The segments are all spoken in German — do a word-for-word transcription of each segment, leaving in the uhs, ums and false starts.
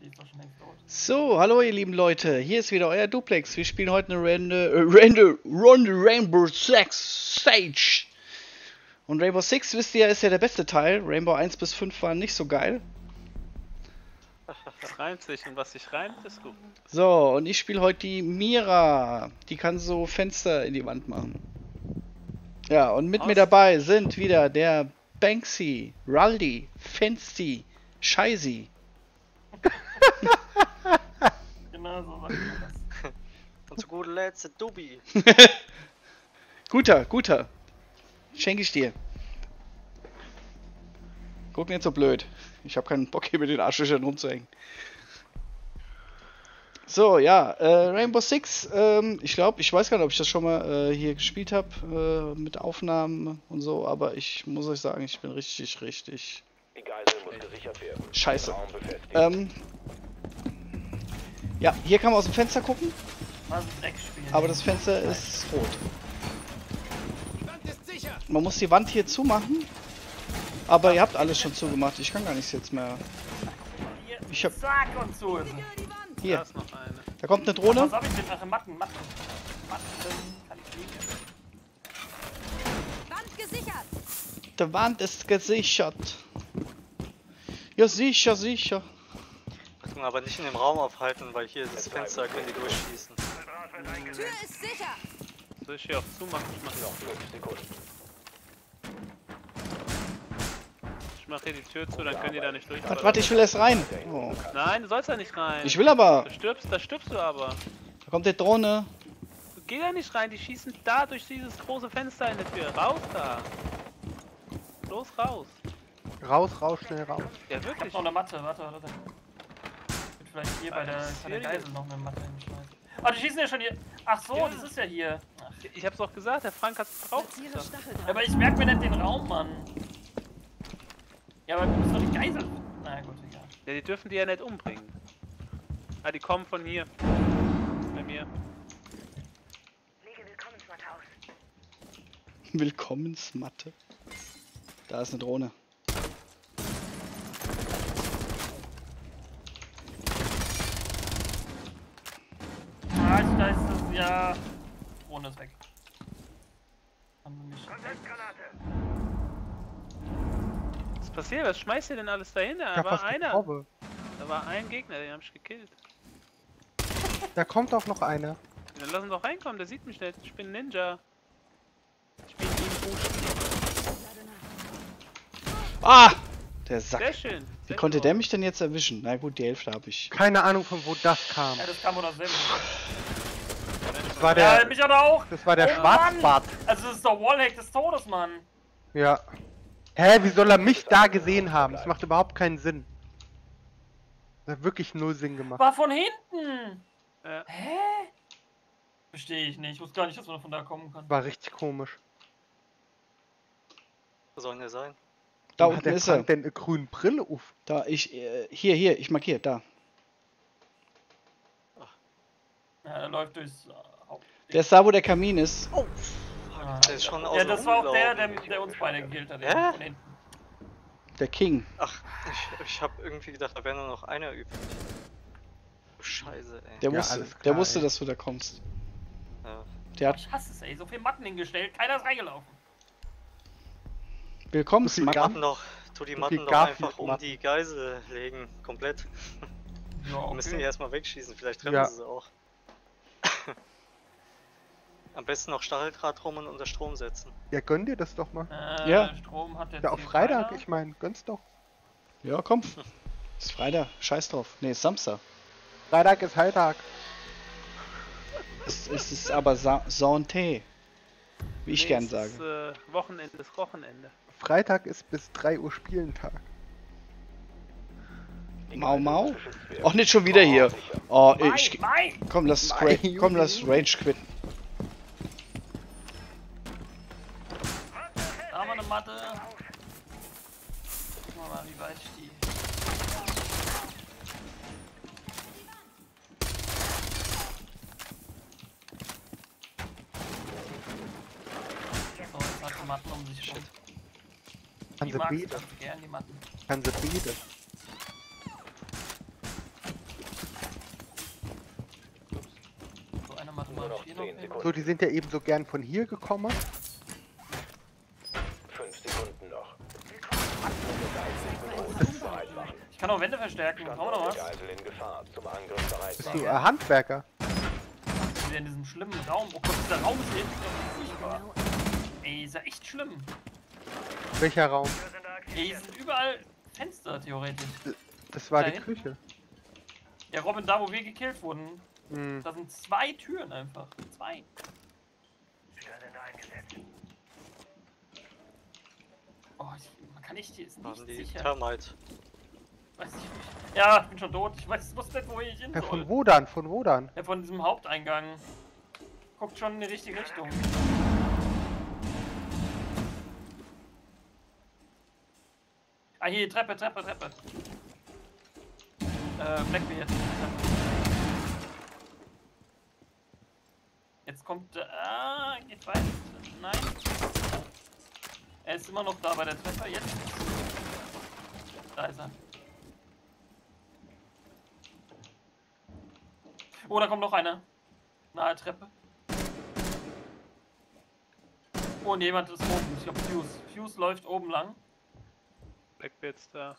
ist doch schon längst tot. So, hallo ihr lieben Leute, hier ist wieder euer Duplex. Wir spielen heute eine Runde, äh, Runde, Runde Rainbow Six Siege. Und Rainbow Six, wisst ihr, ist ja der beste Teil. Rainbow eins bis fünf waren nicht so geil. Das reimt sich und was sich reimt, ist gut. So, und ich spiele heute die Mira. Die kann so Fenster in die Wand machen. Ja, und mit Aus. mir dabei sind wieder der Banksy, Raldi, Fancy, Scheisi. Genau so sagt man das. Und zu guter Letzt der Dubi. Guter, guter. Schenke ich dir. Guck nicht so blöd. Ich habe keinen Bock hier mit den Arschlöchern rumzuhängen. So, ja, äh, Rainbow Six, ähm, ich glaube, ich weiß gar nicht, ob ich das schon mal äh, hier gespielt habe, äh, mit Aufnahmen und so, aber ich muss euch sagen, ich bin richtig, richtig Die Geisel muss gesichert werden. scheiße. Raum befestigt. Ähm, ja, hier kann man aus dem Fenster gucken, Was ein Dreckspiel. aber das Fenster ist rot. Man muss die Wand hier zumachen, aber ihr habt alles schon zugemacht, ich kann gar nichts jetzt mehr. Hier, Ich hab- Zack und so ist es. Da Hier, ist noch eine. da kommt eine Drohne. Was hab ich denn? Ach, Matten, Matten. Matten, kann ich fliegen. Wand gesichert! Die Wand ist gesichert. Ja, sicher, sicher. Achtung, aber nicht in dem Raum aufhalten, weil hier das Fenster können die durchschießen. Tür ist sicher! Soll ich hier auch zumachen? Ich mach, Noch fünf Sekunden. ich mach hier die Tür zu, dann können die da nicht durch. Warte, warte, ich will erst rein. Oh. Nein, du sollst da nicht rein. Ich will aber. Da stirbst, da stirbst du aber. Da kommt die Drohne. Du geh da nicht rein, die schießen da durch dieses große Fenster in der Tür. Raus da. Los, raus. Raus, raus, schnell raus. Ja, Ich hab wirklich. noch eine Matte, warte, warte. Ich würde vielleicht hier bei der, bei der serious? Geisel noch eine Matte hinschmeißen. Oh, die schießen ja schon hier. Ach so, Ja. das ist ja hier. Ach, Ich hab's doch gesagt, der Frank hat's drauf Platziere gesagt. Stacheldraht. aber ich merke mir nicht den Raum, Mann. Ja, aber wir müssen doch die Geisel. Na gut, egal. Ja, die dürfen die ja nicht umbringen. Ah, die kommen von hier. Bei mir. Willkommensmatte. Da ist eine Drohne. Ah, ich, da ist das, ja. Drohne ist weg. Haben wir nicht. Was passiert? Was schmeißt ihr denn alles dahin? Da Ja, war fast einer. Taube. Da war ein Gegner, den hab ich gekillt. Da kommt auch noch einer. Dann lass ihn doch reinkommen, der sieht mich nicht. Ich bin Ninja. Ich bin ihm gut. Ah! Der Sehr Sack. schön. Wie Sehr konnte gut. der mich denn jetzt erwischen? Na gut, die Hälfte habe ich. Keine Ahnung, von wo das kam. Ja, das kam oder selber. Das war Ja, der, mich hat er auch. das war der Oh, Schwarzbart. Also, das ist der Wallhack des Todes, Mann. Ja. Hä, wie soll er mich da gesehen haben? Das macht überhaupt keinen Sinn. Das hat wirklich null Sinn gemacht. War von hinten. Ja. Hä? Verstehe ich nicht. Ich wusste gar nicht, dass man von da kommen kann. War richtig komisch. Was soll denn der sein? Da Warum hat unten der ist er. Frank denn eine grüne Brille auf? Da, ich, äh, hier, hier, ich markiere, da. Ja, der läuft durchs äh, Haupt. Der ist da, wo der Kamin ist. Ah. Der ist schon aus Ja, dem das war auch der, der, rumgelaufen. der uns beide gekillt hat. Hä? Von hinten. Der King. Ach, ich, ich hab irgendwie gedacht, da wäre nur noch einer übrig. Scheiße, ey. Der Ja, wusste, alles klar, der wusste, ey. dass du da kommst. Ja. Der hat Ich hasse es, ey. So viel Matten hingestellt. Keiner ist reingelaufen. Willkommens, So viel Die Mann. Matten doch, tu die So Matten viel doch Garfield einfach um Matten. die Geisel legen, komplett. Ja, Wir müssen die erstmal wegschießen, vielleicht treffen Ja. sie sie auch. Am besten noch Stacheldraht rum und unter Strom setzen. Ja, gönn dir das doch mal. Äh, Ja. Strom hat jetzt Ja, auf hier Freitag, keiner. ich meine, gönn's doch. Ja, komm. Ist Freitag. Scheiß drauf. Nee, ist Samstag. Freitag ist Heiltag. Es, es ist aber Sa Santé. Wie ich Nee, gern es sage. Ist, äh, Wochenende ist Wochenende. Freitag ist bis drei Uhr Spielentag. Mau Mau? Och, nicht schon wieder hier. Oh, ich. Mai, Mai! Komm, lass Mai, Ra- komm, lass Rage quitten. Da haben wir eine Matte. Gucken wir mal, wie weit ich die. So, jetzt hat die Matten um sich rum. Kann Die sie mag's bieten. ganz gern, die Matten. Kann sie bieten. noch hier zehn noch Sekunden. So, die sind ja eben so gern von hier gekommen. fünf Sekunden noch. Bereit machen. Ich kann auch Wände verstärken. Brauchen wir noch was? Geisel in Gefahr. Zum Angriff bereit Bist machen. du äh, Handwerker? Wir in diesem schlimmen Raum. Oh Gott, dieser Raum ist hinten furchtbar. Ey, ist ja echt schlimm. Welcher Raum? Ey, hier sind überall Fenster, theoretisch. Das war Da die hinten? Küche. Ja, Robin, da wo wir gekillt wurden, Hm. da sind zwei Türen einfach. Zwei. Oh, ich, man kann echt hier ist nicht Haben die sicher. Termite. Weiß ich nicht. Ja, ich bin schon tot. Ich weiß, wusste nicht, wo ich hin Ja, soll. von wo dann? Von wo dann? Ja, von diesem Haupteingang. Guckt schon in die richtige Richtung. Ah, hier, Treppe, Treppe, Treppe. Äh, Blackbeard. Jetzt kommt, äh, ah, geht weit. Nein. Er ist immer noch da bei der Treppe, jetzt. Da ist er. Oh, da kommt noch einer. Nahe Treppe. Oh, und jemand ist oben. Ich glaube, Fuse. Fuse läuft oben lang. Blackbeard's da.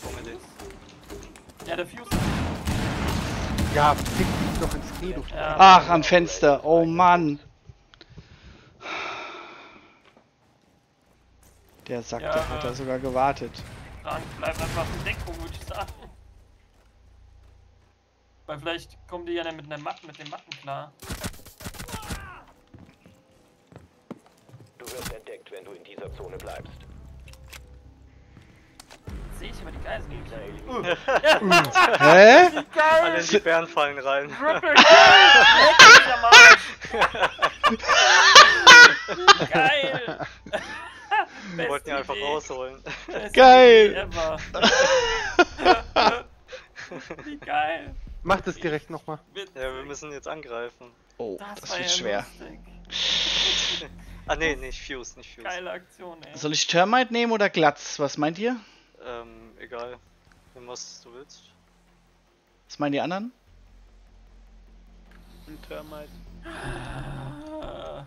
Ja, der Fuse. Ja, fick dich doch ins Knie, du. Ja. Ach, am Fenster. Oh Mann. Der Sack, Ja, der hat äh. da sogar gewartet. Frank, bleib einfach in Deckung, würde ich sagen. Weil vielleicht kommen die ja dann mit, einer Matten, mit den Matten klar. Du wirst entdeckt, wenn du in dieser Zone bleibst. Jetzt sehe ich aber die Geiseln nicht. Hä? Alle in die Bärenfallen rein. Triple Kill! Leck mich am Arsch! Wie geil! Wir wollten ihn einfach Idee. rausholen. Beste Geil. Idee ever. Wie geil! Mach das direkt nochmal. Witzig. Ja, wir müssen jetzt angreifen. Oh, Das, das war wird ja schwer. lustig. Ah ne, nicht Fuse, nicht Fuse. Geile Aktion, ey. Soll ich Termite nehmen oder Glatz? Was meint ihr? Ähm, egal. Nimm was du willst. Was meinen die anderen? Ein Termite. Ah.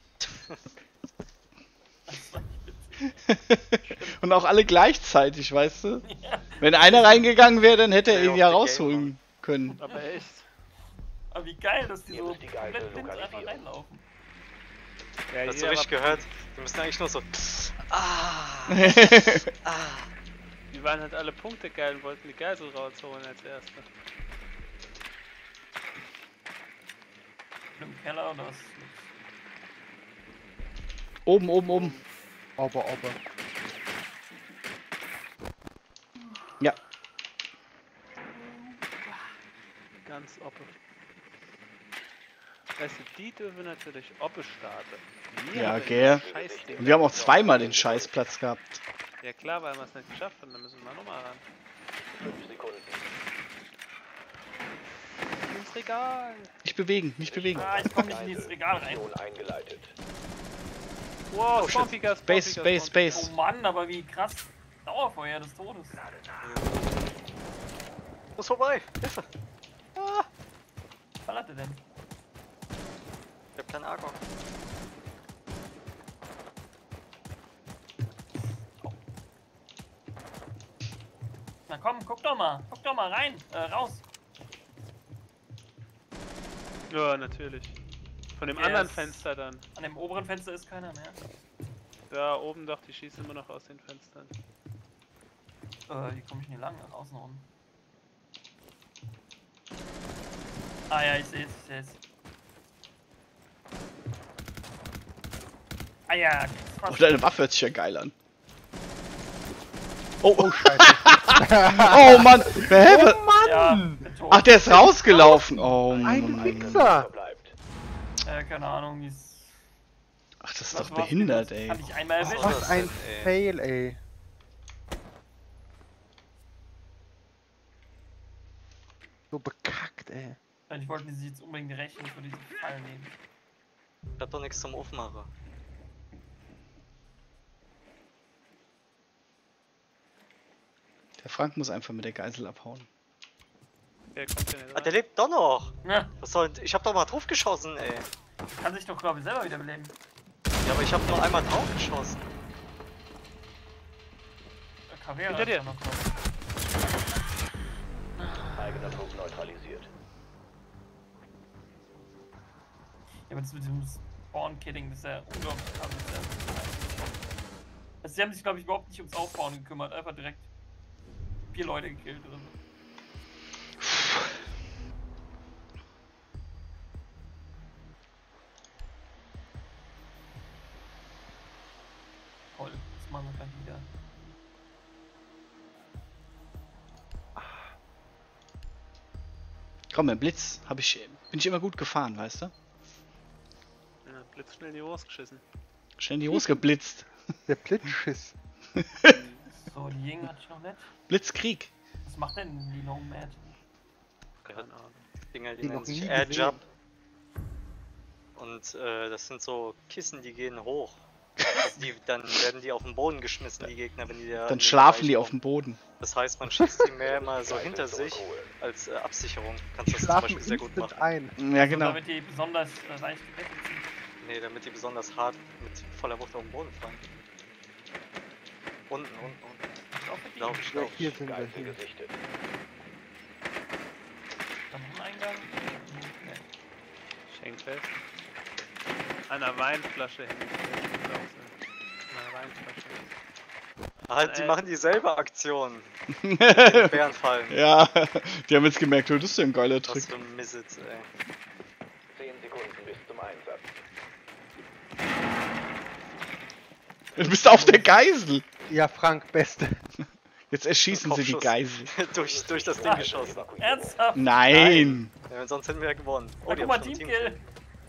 Das war nicht witzig. Und auch alle gleichzeitig, weißt du? Wenn einer reingegangen wäre, dann hätte er Ja, ihn ja auf die rausholen können. Aber echt. Aber wie geil, dass die Ihr so müsst die Geisel komplett blind einfach lokalisieren. reinlaufen. Ja, Hast du hier, richtig aber gehört? Die müssen eigentlich nur so. Ah! Ah! die waren halt alle Punkte geil und wollten die Geisel rausholen als erste. Im Keller oder was? Oben, oben, oben. Aber, aber. Ja. Ganz oppe. Weißt du, die dürfen natürlich oppe starten. Wir Ja, haben gell. das Scheißding. Und wir haben auch zweimal den Scheißplatz gehabt. Ja klar, weil wir es nicht geschafft haben, dann müssen wir nochmal ran. fünf Sekunden. Ins Regal! Nicht bewegen, nicht bewegen. Ah, ich komm nicht in dieses Regal rein. Mission eingeleitet. Wow, Oh, shit. Spawnpicker, Space, Spawnpicker, Space, Oh Space. Mann, aber wie krass. Dauerfeuer des Todes. Muss vorbei! Hilfe! Was ballert er denn? Ich hab keinen Argon. Na komm, guck doch mal. Guck doch mal rein. Äh, raus. Ja, natürlich. Von dem Yes. anderen Fenster dann. An dem oberen Fenster ist keiner mehr. Da oben doch, die schießen immer noch aus den Fenstern. Äh, wie komme ich denn hier lang? Nach außen rum. Ah ja, ich sehe es, ich sehe es. Ah ja, Oh, deine Waffe hört sich ja geil an. Oh, oh, Scheiße. oh Mann. Hä? was- ja, bin tot. Ach, der ist rausgelaufen. Oh Ein Mann. Wichser! Verbleibt. Äh, keine Ahnung, die ist. Ach, das ist was doch war's behindert, denn? ey. Kann ich einmal Was erwischen. war Was das ein denn, ey? Fail, ey. So bekackt, ey. Ich wollte sie jetzt unbedingt rächen für diesen Fall nehmen. Ich hab doch nichts zum Aufmachen. Der Frank muss einfach mit der Geisel abhauen. Der kommt ja nicht Ah, rein. der lebt doch noch! Ja, Was soll. Ich hab doch mal drauf geschossen, ey! kann sich doch, glaube ich, selber wieder beleben. Ja, aber ich hab nur einmal drauf geschossen. Der Carrera Hinter dir. ist ja noch drauf. Eigener Punkt neutralisiert. Ja, aber das mit dem Spawn-Killing, das ist ja unglaublich krass. Also, sie haben sich, glaube ich, überhaupt nicht ums Aufbauen gekümmert. Einfach direkt vier Leute gekillt oder so. Toll, das machen wir gleich wieder. Komm, im Blitz hab ich, bin ich immer gut gefahren, weißt du? Ja, Blitz schnell in die Hose geschissen. Schnell in die Hose geblitzt. Der Blitzschiss. So, die Jäger hatte ich noch nicht. Blitzkrieg. Was macht denn die Nomad? Keine Ahnung. Dinger, die Die nennen noch sich nie Air gesehen. Jump. Und äh, das sind so Kissen, die gehen hoch. Also die, dann werden die auf den Boden geschmissen, die Gegner, wenn die da. Dann schlafen die auf dem Boden. Das heißt, man schießt die mehr immer so hinter sich als äh, Absicherung. Kannst Die das zum schlafen Beispiel sehr gut instant machen. ein. Ja, Also, genau. damit die besonders äh, leicht gewettet sind. Nee, damit die besonders hart mit voller Wucht auf den Boden fallen. Unten, unten, unten. Ich auch für die. Glaub ich, Ja, glaub hier ich. sind wir. Geisel Hier. gesichtet. Dann noch ein Eingang. Nee. Schenkfest. An einer Weinflasche hängt. An einer Weinflasche. Halt, die Äh. machen dieselbe Aktion. Bären fallen. Ja, die haben jetzt gemerkt, oh, das ist ja ein geiler Was Trick. für ein Missitz, ey. Zehn Sekunden bis zum Einsatz. Du bist auf der Geisel. Ja, Frank, Beste. Jetzt erschießen sie die Kopfschuss. Geisel. durch, durch das Ding geschossen. Evakuierung. Ernsthaft? Nein. Ja, sonst hätten wir ja gewonnen. Oh, die guck mal, haben schon Teamkill.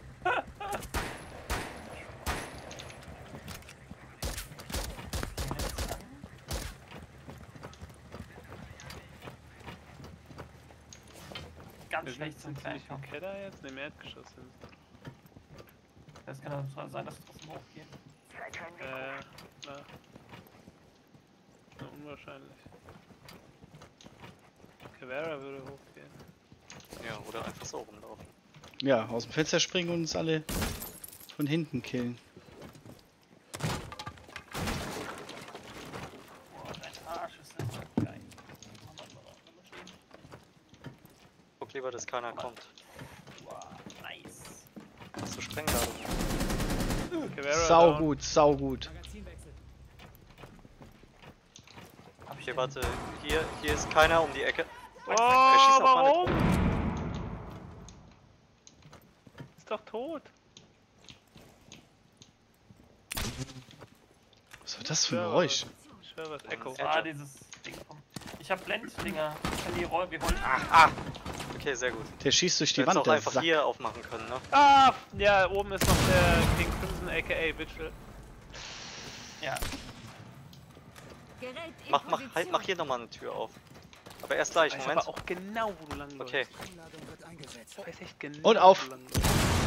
Ganz Wir schlecht sind zum ziemlich Kleinen. im Keller jetzt, ne, im Erdgeschoss sind. Das kann doch sein, dass es trotzdem hochgeht. Äh, na. Na, unwahrscheinlich. Caveira würde hochgehen. Ja, oder einfach so rumlaufen. Ja, aus dem Fenster springen und uns alle von hinten killen. Boah, dein Arsch ist das geil. Guck lieber, dass keiner kommt. Wow, nice. Zu Sprengladung. Caveira Sau down. gut, sau gut. Hab ich Okay, den- warte. Hier, hier ist keiner um die Ecke. Oh, Er schießt auf meine warum? Ist doch tot. Was war das für ein Ja, Geräusch? Ich höre was Echo. Das war dieses Ding vom. Ich hab Blenddinger. Ich kann die Roll. Wir wollen. Okay, sehr gut. Der schießt durch die Die Wand Wand, auch der einfach Sack. hier aufmachen können, ne? Ah, ja, oben ist noch der King Crimson aka Vigil. Ja. Gerät in Mach, mach, halt, Position. mach hier nochmal eine Tür auf. Aber erst gleich, Ich weiß Moment. aber auch genau, wo du lang läufst. Okay. Ich weiß echt genau, Und auf. wo du lang läufst.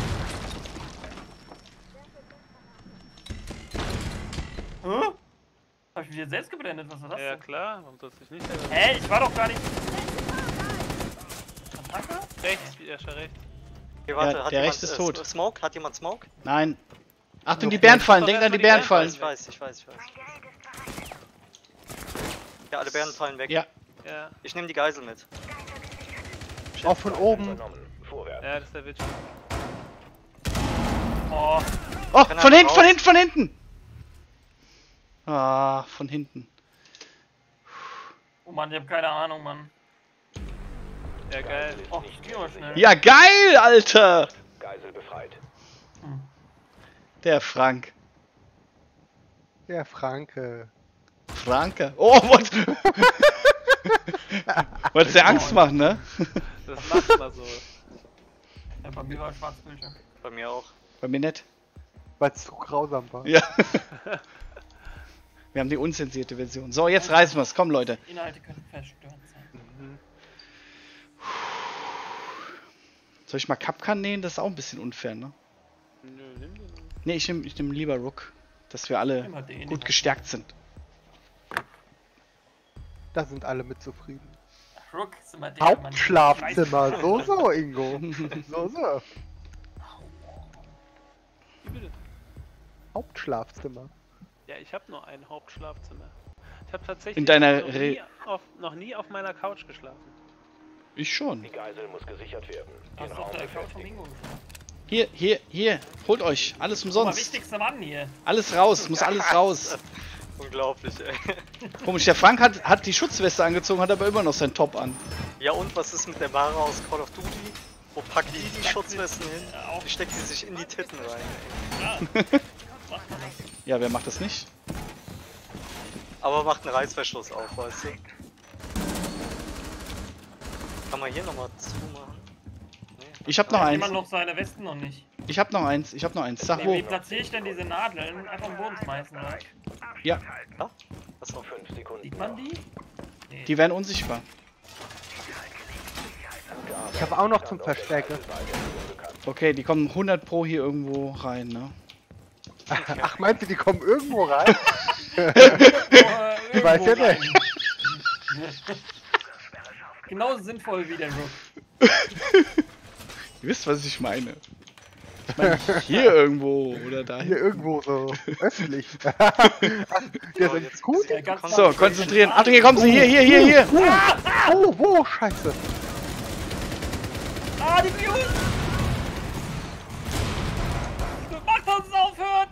Hä? Hab ich mich jetzt selbst geblendet? Was war das? Ja denn? klar, warum sollst du dich nicht selber... Hä? Ich war doch gar nicht. Attacke? Rechts, ja, schon rechts. Okay, warte, Ja, hat der jemand rechts ist äh, tot. Smoke? Hat jemand Smoke? Nein. Achtung, die Okay. Bären fallen. Doch, Denkt an die erstmal die Bären Bären Ich fallen. weiß, ich weiß, ich weiß. Ja, alle Bären fallen weg. Ja. Ja, Ich nehme die Geisel mit. Auch von oben. Übernommen. Vorwärts. ja, das ist der Vigil. Oh, Oh, Kann er von hinten, raus? von hinten, von hinten. Ah, von hinten. oh Mann, ich hab keine Ahnung, Mann. Ja, geil. Geisel ist Oh, nicht geh mehr mal sicher. schnell. Ja, geil, Alter. Geisel befreit. Der Frank. Der Franke. Franke. Oh, was? Wolltest du Angst machen, ne? Das macht man so. Ja, bei mir war Schwarzbildschirm. Bei mir auch. Bei mir nicht. Weil es zu grausam war. Ja. Wir haben die unzensierte Version. So, jetzt reißen wir's. Komm, Leute. Inhalte können verstörend sein. Soll ich mal Kapkan nähen? Das ist auch ein bisschen unfair, ne? Nö, nimm den. Ne, ich nehme ich nehm lieber Rook. Dass wir alle Immer den. gut gestärkt sind. Da sind alle mit zufrieden. Crook ist immer der Mann, der Hauptschlafzimmer. So, so, Ingo. So, so. Wie bitte? Hauptschlafzimmer. Ja, ich habe nur ein Hauptschlafzimmer. Ich habe tatsächlich In deiner noch, Re nie auf, noch nie auf meiner Couch geschlafen. Ich schon. Die Geisel muss gesichert werden. Das Den ist doch Raum der Couch von befestigen. Bingo. Hier, hier, hier. Holt euch. Alles Guck mal, umsonst. wichtigster Mann hier. Alles raus. Muss alles raus. Unglaublich, ey. Komisch, der Frank hat, hat die Schutzweste angezogen, hat aber immer noch sein Top an. Ja, und was ist mit der Ware aus Call of Duty? Wo packt die die Schutzwesten hin? Ja, auch. Die steckt sie sich in die Titten rein. Ja. Macht man das. Ja, wer macht das nicht? Aber macht einen Reißverschluss auf, weißt du? Kann man hier nochmal zumachen? Nee. Ich hab noch Hat eins. jemand noch seine Westen noch nicht? Ich hab noch eins. Ich hab noch eins. Sag Nee, wo. wie platziere ich denn diese Nadeln? Einfach am Boden schmeißen, oder? Ja, Achso. Fünf Sekunden. Sieht man die? Nee. die werden unsichtbar. Ich habe auch noch zum Verstärken. Okay, die kommen hundert pro hier irgendwo rein, ne? Ach, meinst du, die kommen irgendwo rein? Oh, äh, Ich weiß ja irgendwo rein. nicht. Genauso sinnvoll wie der Rook. Ihr wisst, was ich meine. Ich meine, hier irgendwo oder da. Hier irgendwo so öffentlich. Der So, ist jetzt gut. Ja, ganz So, konzentrieren. Achtung, hier kommen sie. Hier, hier, hier, hier. Oh, wo? Scheiße. Ah, die Views! Macht, dass es aufhört!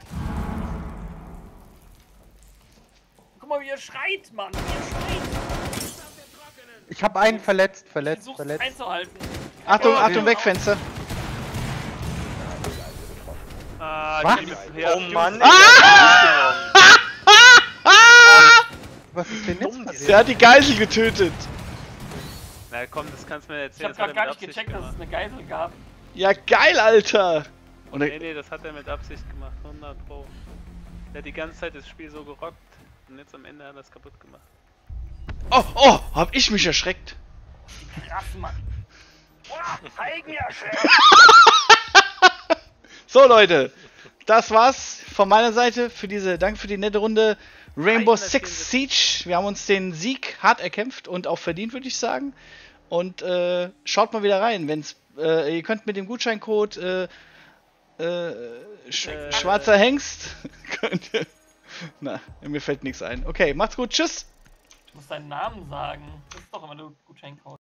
Guck mal, wie ihr schreit, Mann! Wie ihr schreit! Ich habe einen verletzt, Ich verletzt, versuch's verletzt. einzuhalten. Achtung, Oh, Achtung, nee. weg, Fenster. Ah, Was? die mit ja, Oh Mann, Ah! ey, Was ist denn Dumm, jetzt die passiert? Der hat die Geisel getötet. Na komm, das kannst du mir Ich erzählen. hab das hat grad er gar mit nicht Absicht gecheckt, dass es gemacht. eine Geisel gab. Ja, geil, Alter. Und Nee, er, nee, das hat er mit Absicht gemacht, hundert pro. Der hat die ganze Zeit das Spiel so gerockt und jetzt am Ende hat er es kaputt gemacht. oh, oh, hab ich mich erschreckt. Krass, Mann. So, Leute. Das war's von meiner Seite für diese, danke für die nette Runde Rainbow Six Siege. Wir haben uns den Sieg hart erkämpft und auch verdient, würde ich sagen. Und äh, schaut mal wieder rein, wenn's, äh, ihr könnt mit dem Gutscheincode äh, äh, sch Äh. schwarzer Hengst, könnt ihr, na, mir fällt nichts ein. Okay, macht's gut, tschüss. Du musst deinen Namen sagen. Das ist doch immer der Gutscheincode.